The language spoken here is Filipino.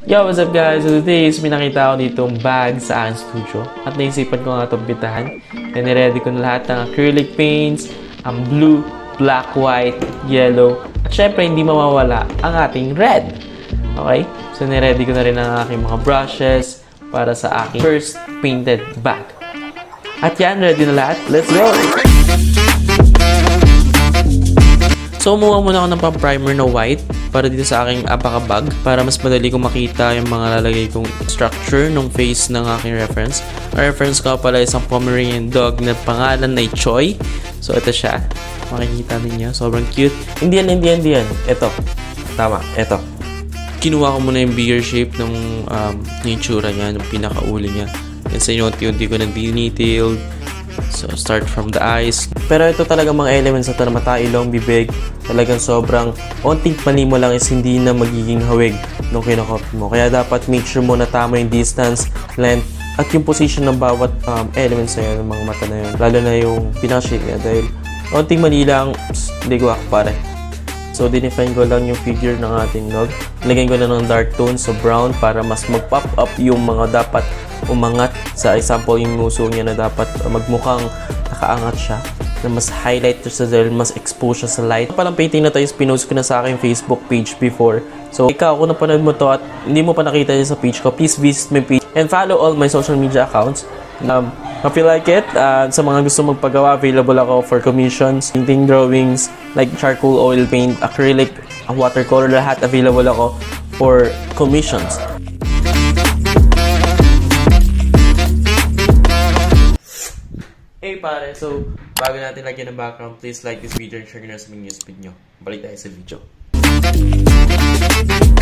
Yo, what's up guys? So today is may nakita ako ditong bag sa aking studio at naisipan ko nga itong bitahan. And niready ko na lahat ng acrylic paints, ang blue, black, white, yellow, at syempre hindi mawawala ang ating red. Okay? So niready ko na rin ang aking mga brushes para sa aking first painted bag. At yan, ready na lahat. Let's go! So, umuha muna ako ng pang-primer na white para dito sa aking Abaca bag para mas madali kong makita yung mga lalagay kong structure ng face ng aking reference. Ang reference ko pala isang Pomeranian dog na pangalan ay Choi. So, ito siya. Makikita ninyo. Sobrang cute. Hindi yan. Ito. Tama. Ito. Kinuha ko muna yung bigger shape ng itsura niya, ng pinakauli niya. And sa unti-unti ko na detailed. So, start from the eyes. Pero ito talaga mga elements na ito na mata, ilong, bibig. Talagang sobrang onting mali mo lang is hindi na magiging hawig nung kinakopy mo. Kaya dapat make sure mo na tama yung distance, length, at yung position ng bawat elements na yun, ng mga mata na yun. Lalo na yung pinaka-shape niya dahil onting mali lang, hindi ko pare. So, dinefine ko lang yung figure ng ating dog. Lagyan ko na ng dark tone sa brown para mas mag-pop up yung mga dapat umangat. Sa example, yung muso niya na dapat magmukhang nakaangat siya, na mas highlight siya dahil mas expose siya sa light. Palang painting na tayo, pinost ko na sa aking Facebook page before. So, ikaw, kung napanood mo to at hindi mo pa nakita yun sa page ko, please visit my page and follow all my social media accounts. If you like it, sa mga gusto magpagawa, available ako for commissions, painting drawings, like charcoal, oil paint, acrylic, watercolor, lahat available ako for commissions. Hey pare, so bago natin lagyan ng background, please like this video and share nyo sa mga news feed nyo. Balik tayo sa video.